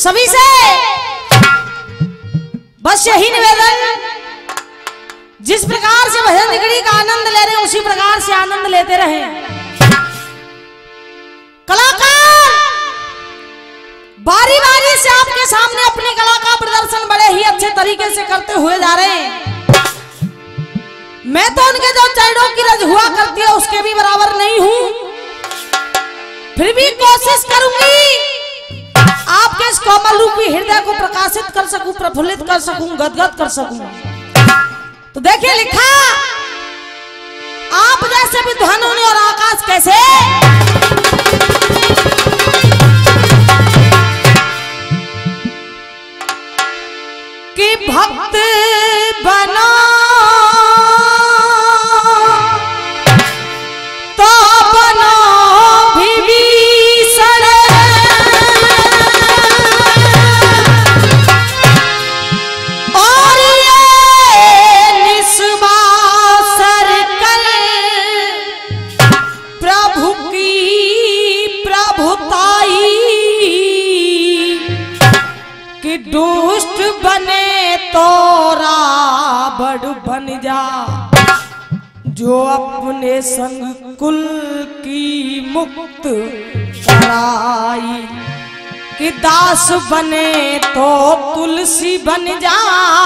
सभी से बस यही निवेदन, जिस प्रकार से भजन निगड़ी का आनंद ले रहे हैं उसी प्रकार से आनंद लेते रहें। कलाकार बारी बारी से आपके सामने अपनी कला का प्रदर्शन बड़े ही अच्छे तरीके से करते हुए जा रहे हैं। मैं तो उनके जो चरणों की रज हुआ करती है उसके भी बराबर नहीं हूं, फिर भी कोशिश करूंगी आपके इस कोमल रूपी हृदय को प्रकाशित कर सकूं, प्रफुल्लित कर सकूं, गदगद कर सकूं। तो देखिए लिखा, आप जैसे विद्वानों ने और आकाश कैसे कि भक्त बना तो बना विभीषण, और ये निस्वासर कर प्रभु की प्रभुताई कि दुष्ट बने तो रावण बन जा, जो अपने संग कुल की मुक्त कराई कि दास बने तो तुलसी बन जा,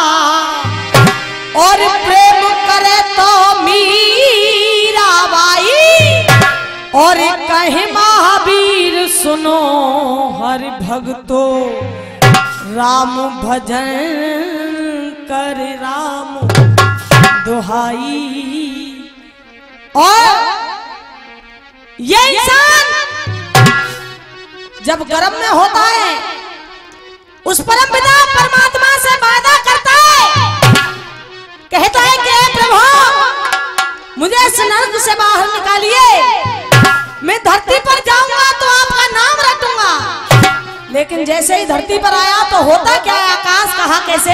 और प्रेम करे तो मीराबाई, और कहे महावीर सुनो हरि भक्तो राम भजन कर राम दुहाई। और ये इंसान जब गर्भ में होता है उस परम पिता परमात्मा से वादा करता है, कहता है कि प्रभु मुझे इस नरक से बाहर निकालिए, मैं धरती पर जाऊंगा तो आपका नाम रटूंगा। लेकिन जैसे ही धरती पर आया तो होता क्या है, आकाश कहा कैसे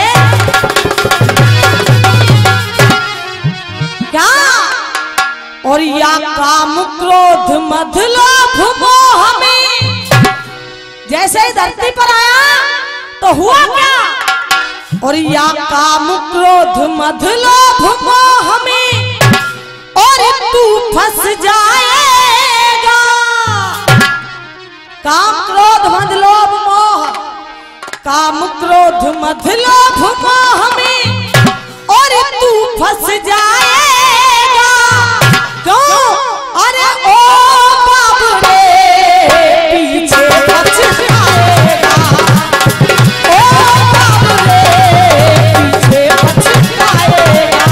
क्या, और या काम क्रोध मद लोभ मोह में, जैसे ही धरती पर आया तो हुआ क्या, और या काम क्रोध मद लोभ मोह में, और तू फंस जाएगा। काम क्रोध मद लोभ मोह, काम क्रोध मद लोभ मोह में, और तू फंस जाएगा। क्यों? अरे ओ बाबू रे पीछे पछताएगा, ओ बाबू रे पीछे पछताएगा।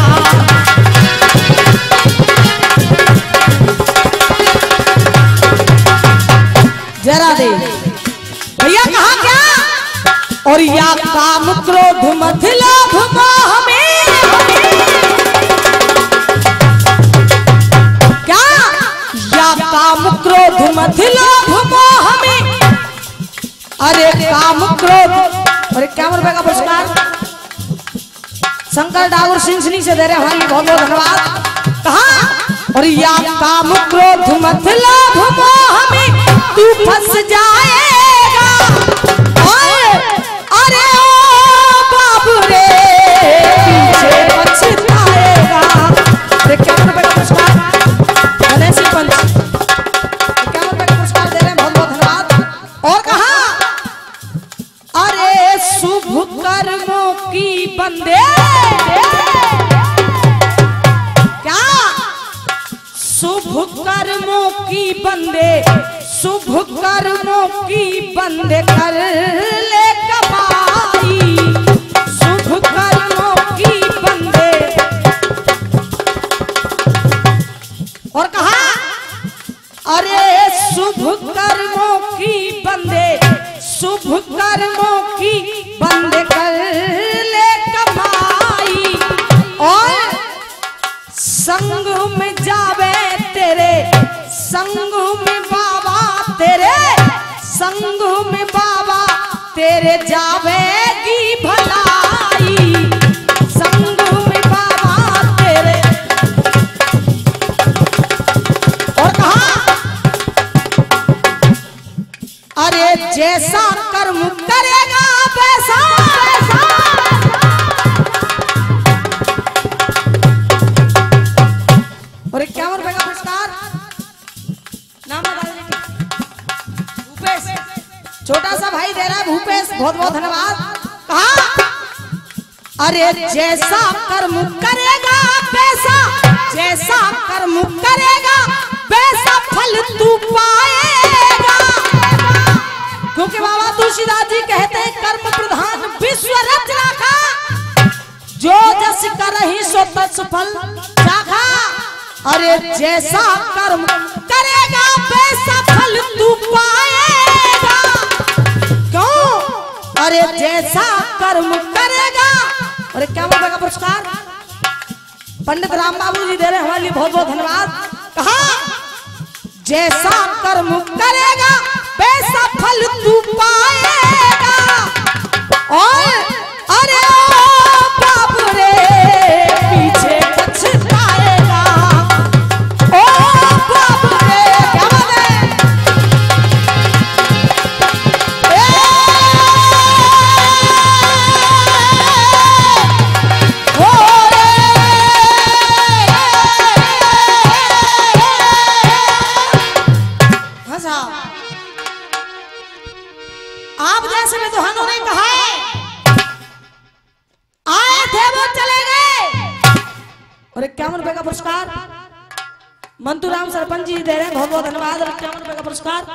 जरा दे भैया कहा क्या, और या काम क्रोध मद लोभ मोह में, काम क्रोध मद लोभ मोह में, अरे काम क्रोध, अरे क्या रुपए का पुरस्कार शंकर डागर सिंह से दे रहे हमारी बहुत बहुत धन्यवाद। कहा, और या काम क्रोध मद लोभ मोह में तू फंस जाएगा, अरे ओ बाबू रे पीछे पछताएगा। अरे क्या रुपए का पुरस्कार गणेश पंच और कहा, अरे शुभ कर्मों की बंदे, क्या शुभ कर्मों की बंदे, शुभ कर्मों की बंदे कर ले कमाई, शुभ कर्मों की बंदे। और कहा, अरे शुभ कर्मों की बंदे, शुभ कर्मों की बंदे कर ले कमाई, और संग में जावे तेरे, संग में बाबा तेरे, संग में बाबा तेरे जावेगी भलाई, संग में बाबा तेरे। और कहा, अरे जैसा कर्म करेगा पैसा। और 51 रुपए का पुरस्कार नाम बता दीजिए। भूपेश, छोटा सा भाई दे रहा है भूपेश, बहुत बहुत धन्यवाद। कहा अरे जैसा कर्म करेगा पैसा, जैसा कर्म करेगा वैसा फल तू पाएगा। क्योंकि बाबा तुलसीदास जी कहते हैं कर्म प्रधान विश्व रचना का, जो जस करहि सो तस फल चाखा। अरे जैसा कर्म करेगा वैसा फल तू पाएगा। क्यों? अरे जैसा कर्म करेगा। अरे क्या बाबा का पुरस्कार पंडित राम बाबू जी दे रहे हैं, हमारे लिए बहुत बहुत धन्यवाद। कहा जैसा कर्म करेगा वैसा फल तू पाएगा। और अरे ओ बाबू रे पीछे पछताएगा। ओ बाबू रे क्या बात है। आप जैसे विद्वानों ने कहा है, आए थे वो चले गए। और 51 रुपए का पुरस्कार मंतूराम सरपंच जी दे रहे हैं, बहुत बहुत धन्यवाद। और 51 रुपए का पुरस्कार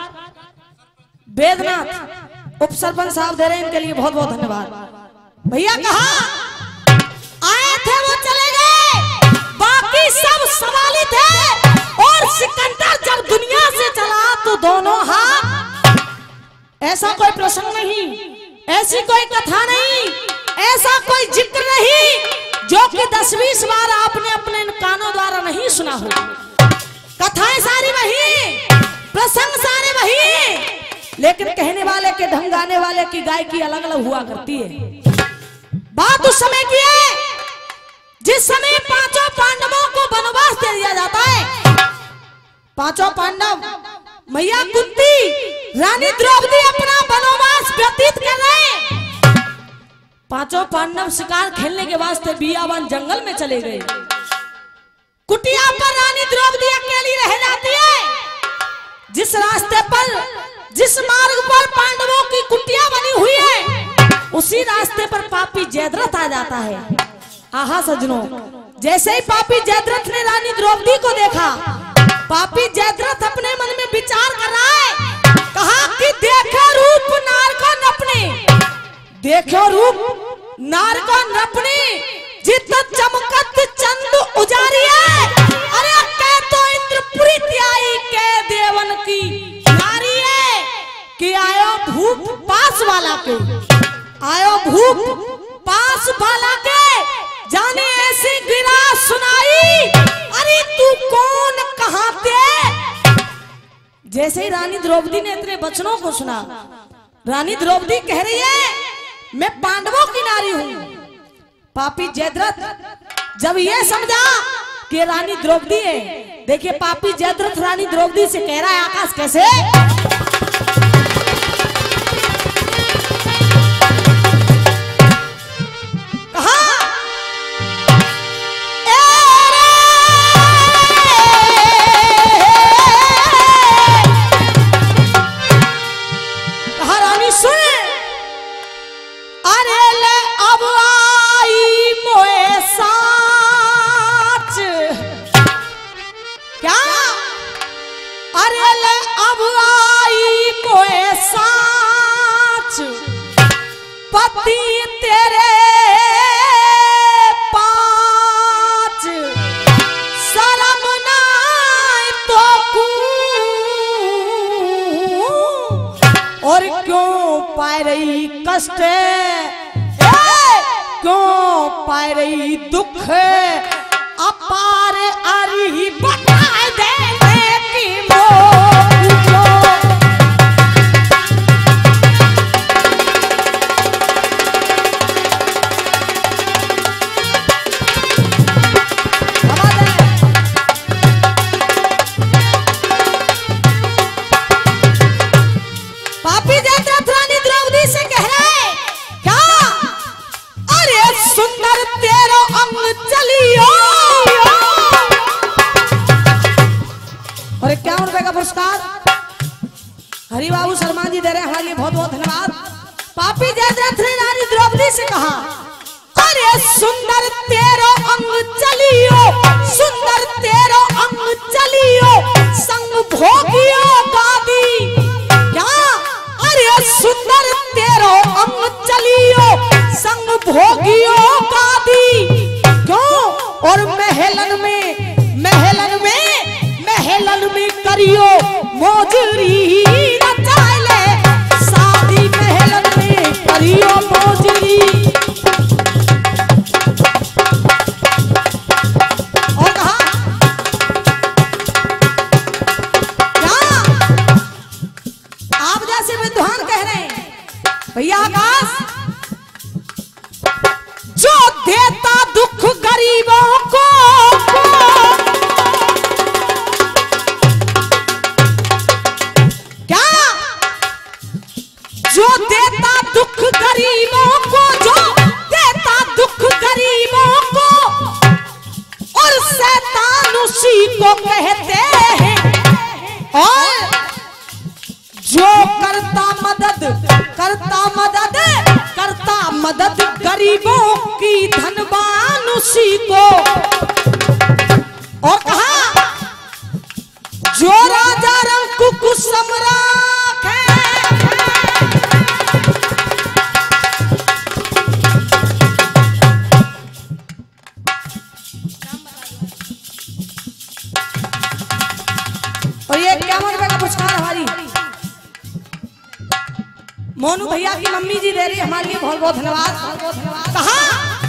वेदनाथ उप सरपंच साहब दे रहे हैं, इनके लिए बहुत बहुत धन्यवाद। भैया कहा आए थे वो चले गए, बाकी सब सवाली थे। और सिकंदर जब दुनिया से चला तो दोनों हाथ। ऐसा कोई प्रसंग नहीं, ऐसी कोई कथा नहीं, ऐसा कोई जिक्र नहीं जो कि 10-20 बार आपने अपने कानों द्वारा नहीं सुना हो। कथाएं सारी वही, प्रसंग सारे वही, लेकिन कहने वाले के ढंग, गाने वाले की गायकी अलग अलग हुआ करती है। बात उस समय की है जिस समय 5 पांडवों को वनवास दे दिया जाता है। 5 पांडव, मैया कुंती, रानी द्रौपदी अपना वनवास व्यतीत कर रहे। 5 पांडव शिकार खेलने के वास्ते बियाबान जंगल में चले गए। कुटिया पर रानी द्रौपदी अकेली रह जाती है। जिस रास्ते पर, जिस मार्ग पर पांडवों की कुटिया बनी हुई है, उसी रास्ते पर पापी जयद्रथ आ जाता है। आहा सजनों, जैसे ही पापी जयद्रथ ने रानी द्रौपदी को देखा, पापी जयद्रथ अपने मन में विचार कर रहा है। कहा कि देखो रूप नार को नपने, देखो रूप नार को नपने, जित चमकत चंद उजारी है। अरे कह तो इंद्रपुरी त्याई के देवन की नारी है कि आयो भूप पास वाला के, आयो भूप पास वाला के, जाने ऐसी गिरा सुनाई। अरे तू कौन कहां ते। जैसे ही रानी द्रौपदी ने इतने वचनों को सुना, रानी द्रौपदी कह रही है मैं पांडवों की नारी हूं। पापी जयद्रथ जब ये समझा कि रानी द्रौपदी है, देखिए पापी जयद्रथ रानी द्रौपदी से कह रहा है आकाश कैसे। तेरे 5 शर्म नाय तो और क्यों पाए रही कष्ट, क्यों पाए रही दुख, अपार अरी बताए देने की मोह। पापी जयद्रथ रानी द्रौपदी से कह रहा है क्या हरिबाबू शर्मा जी दे रहे हमारे लिए बहुत बहुत धन्यवाद। पापी जयद्रथ ने रानी द्रौपदी से कहा, अरे सुंदर तेरो अंग चलियो, सुंदर तेरो अंग चलियो, संग भोगियो गादी। क्या? अरे सुंदर तेरो अंग चलियो, संग भोगियो गादी। क्यों? और महलन में करियो मोजरी रचाले, शादी महलन में करियो मोजरी। और कहा क्या? आप जैसे विद्वान कह रहे हैं भैया आकाश, जो देता दुख गरीबों को, जो देता दुख गरीबों को, जो देता दुख गरीबों को, और शैतान उसी को कहते हैं। और जो करता मदद गरीबों की, धनवान उसी को। और कहा, जो राजा रंग सम्राट है, और ये 51 रुपए का पुरस्कार हमारी मोनू भैया की मम्मी जी दे रही है हमारे लिए, बहुत बहुत धन्यवाद। कहा,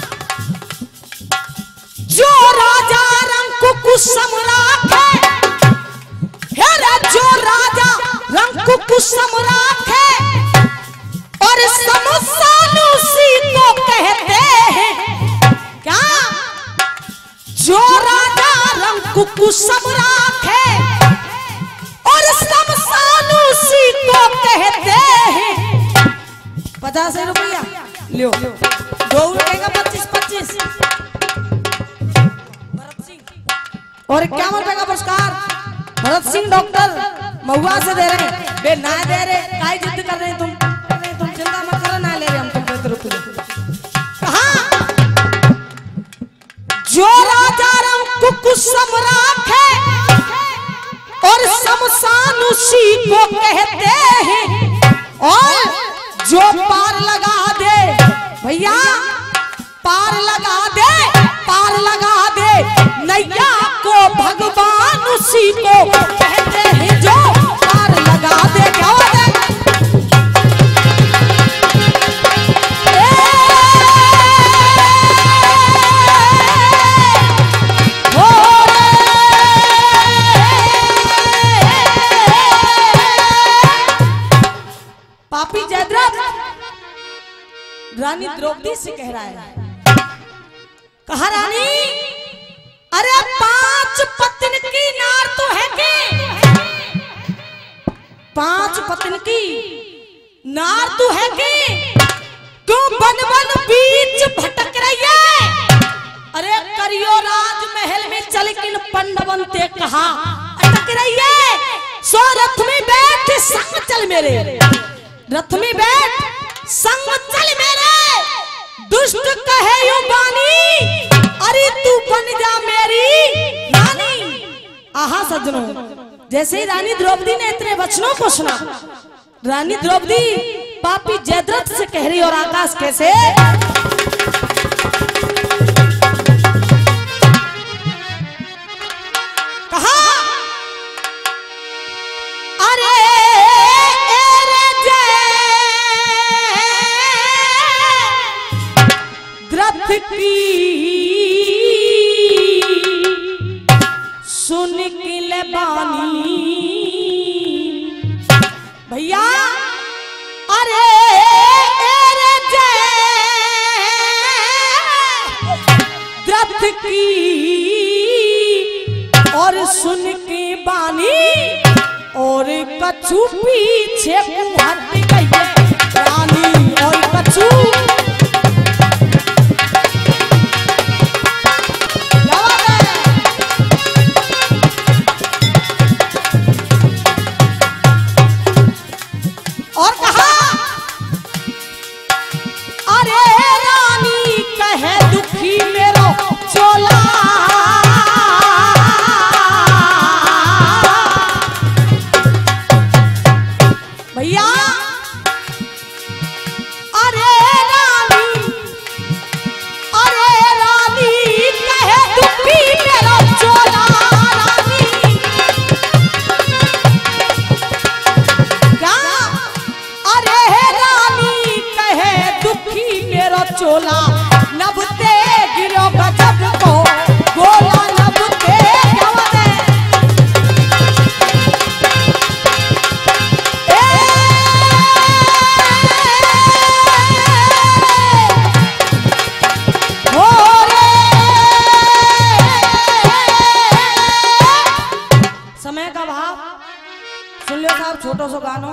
जो राजा रंग सम्राट है, जो राजा रंग सम्राट है, और समसान उसी को कहते हैं। क्या? जो राजा रंग सम्राट है और समसान उसी को कहते हैं। 50 रुपया लो, 2 रुपए का 25-25। और 51 रुपए का पुरस्कार भरत सिंह डॉक्टर महुआ से दे रहे हैं। बे ना दे रहे, काई जिद कर रहे हैं तुम चिंता मत करो, ना ले रहे हम तुम रुपये। कहा, जो राजा रंग सम्राट है और शमशान उसी को कहते हैं। और जो पार लगा दे भैया, पार लगा दे नैया को, भगवान उसी को कहते हैं। जो पार लगा दे, क्या बात है? पापी जयद्रथ रानी द्रौपदी से कह रहा है, कहा रानी, अरे 5 पत्नी की नार तो है के, 5 पत्नी की नार तो है के, क्यों बन बन बीच भटक रही है? अरे करियो राजमहल में चल किन पंडवन ते कहा अटक रही है। सो रथ में बैठ संग चल मेरे, रथ में बैठ संग चल मेरे, दुष्ट कहे यूं बानी, अरे तू बन जा मेरी रानी। आहा सज्जनों, जैसे ही रानी द्रौपदी ने इतने वचनों को सुना, रानी द्रौपदी पापी जयद्रथ से कह रही, और आकाश कैसे? कहा, अरे की सुन के ले बानी भैया, अरे द्रथ की और सुन के बानी, और कछु पीछे हट गई रानी, और कछु सुन लो साहब छोटो सो गानो,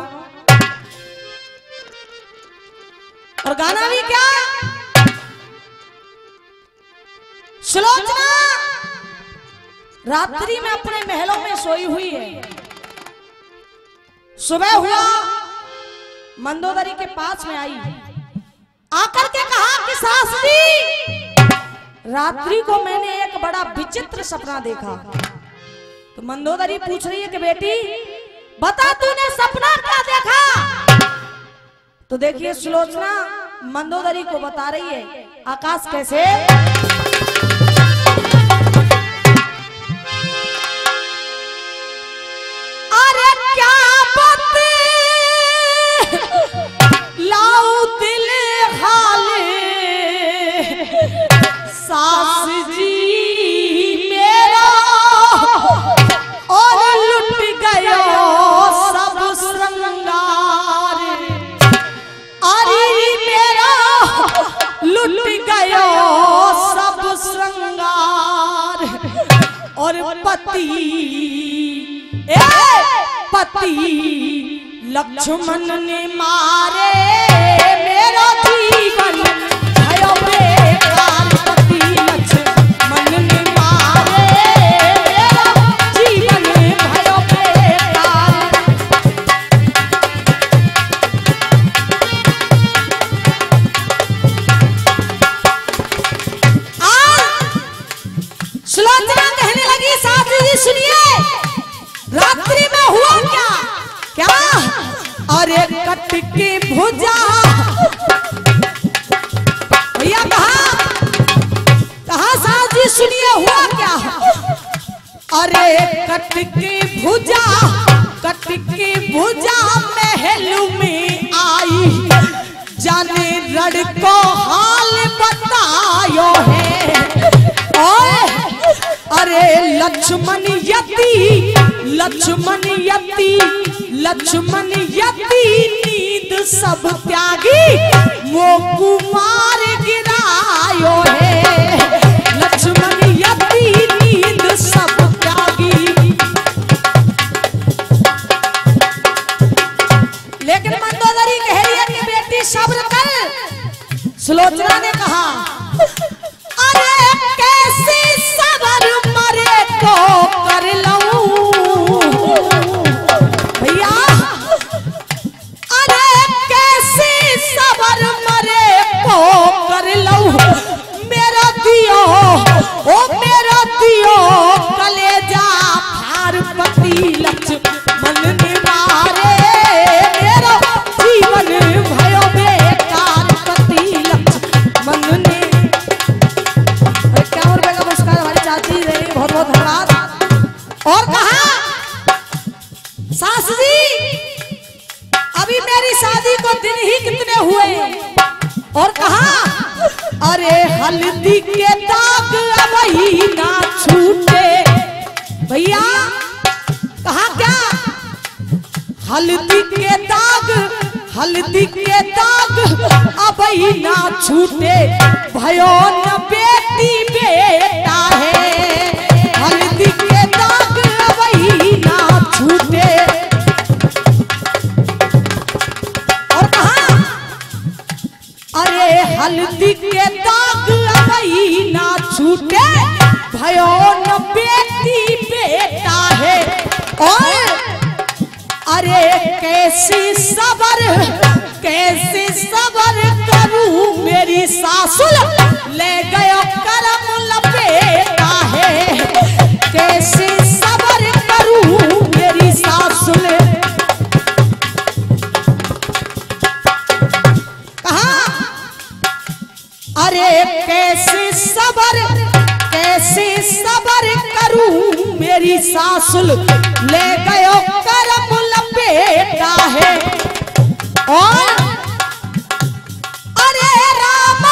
और गाना भी क्या, सुलोचना रात्रि में अपने महलों में सोई हुई है। सुबह हुआ, मंदोदरी के पास में आई, आकर के कहा कि सास जी, रात्रि को मैंने एक बड़ा विचित्र सपना देखा। तो मंदोदरी पूछ रही है कि बेटी बता तूने सपना क्या देखा। तो देखिए सुलोचना मंदोदरी को बता रही है, आकाश कैसे, अरे क्या बते लाऊ दिल हाले सास जी मेरा, और लुट गयो सब श्रृंगार, अरे मेरा लुट गयो सब श्रृंगार, और पति लक्ष्मण ने मारे मेरा जीवन भयो बेकार, पति लक्ष्मण ने मारे मेरा जीवन भयो बेकार। सुलोचना कहने लगी सास जी सुनिए, रात्रि में हुआ क्या क्या, अरे कट की भुजा, भैया कहा सास जी सुनिए हुआ क्या, अरे कट की भुजा महल में आई, जाने रड़ को हाल बतायो है, अरे लक्ष्मण यति नींद सब त्यागी, वो कुमार गिरायो है, लक्ष्मण यति नींद सब त्यागी। लेकिन मंदोदरी कह रही है कि बेटी सब्र कर। सुलोचना ने कहा अरे कैसे सबर मरे को कर लऊं भैया, अरे कैसे सबर मरे को कर लऊं, मेरा दियो कलेजा फार, पति लक्ष्मण ने मारे मेरा जीवन भयो बेकार, पति लक्ष्मण ने। बहुत बहुत धन्यवाद। और कहा सास जी अभी मेरी शादी को दिन ही कितने हुए, और कहा अरे हल्दी के दाग अबही ना छूटे, भैया कहा क्या, हल्दी के दाग अबही ना छूटे, भयो न बेटी बेटा है, हल्दी के दाग अबही ना छूटे। और कहा अरे हल्दी के दाग अबही ना छूटे, भयो न बेटी बेटा है, और अरे कैसे सबर करूं मेरी सासुल, ले गयो करम लपेटा है, कैसे सबर करूं मेरी सासुल। कहा अरे कैसे सबर करूं मेरी सासुल, ले गयो करम लपेटा है, और अरे रामा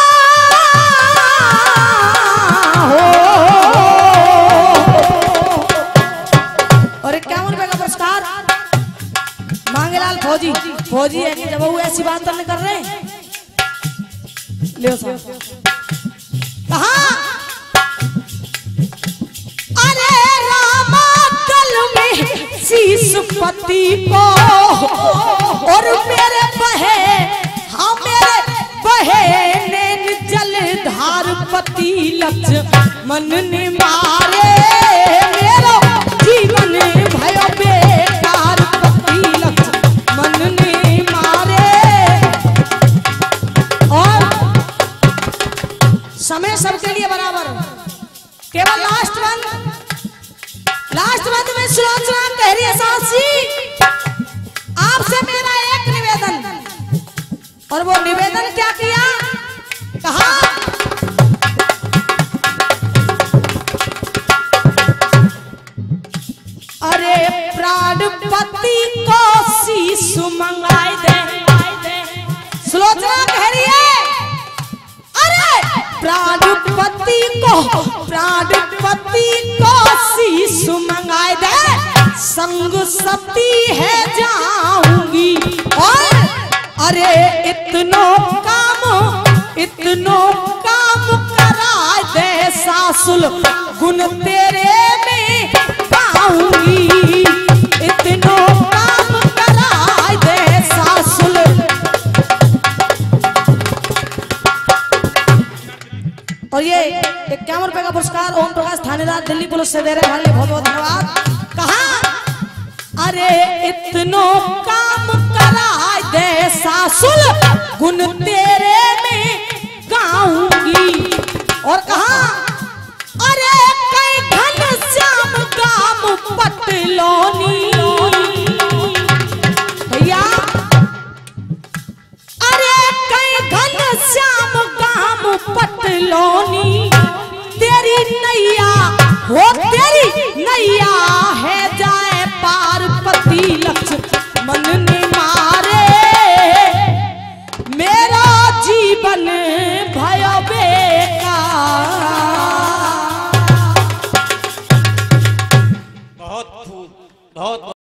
हो, और 51 रुपए का पुरस्कार मांगेलाल फौजी है कि जब वो ऐसी बात नहीं कर रहे हैं, ले साहब। कहा अरे रामा कल में शीश पत पति को और मेरे बहे, हाँ मेरे बहे नैन जलधार पति लक्ष्मण ने मारे, मेरा जीवन भयो बेकार पति लक्ष्मण ने मारे। और समय सबके लिए बराबर, केवल लास्ट मंथ में सुलोचना कह रही है सासी आपसे मेरा एक निवेदन, और वो निवेदन क्या किया, कहा अरे प्राणपति को शीश मंगाए दे। सुलोचना कह रही है अरे प्राणपति को शीश मंगाए दे, संग सती है जाऊंगी। और अरे इतनो काम करा दे सासुल गुण तेरे में पाऊंगी, इतनो काम करा दे सासुल। और ये 51 रुपए का पुरस्कार ओम प्रकाश थानेदार दिल्ली पुलिस से दे रहे हैं, बहुत बहुत धन्यवाद। कहा अरे इतनो काम करा दे सासुल गुण तेरे में गाऊंगी। और कहा अरे कई घन श्याम गाम पटलोनी, भैया अरे कई घन श्याम गाम पटलोनी, तेरी नैया हो तेरी नैया है जाए पार पति लक्ष्मण ने मारे, मेरा जीवन भयो बेकार। बहुत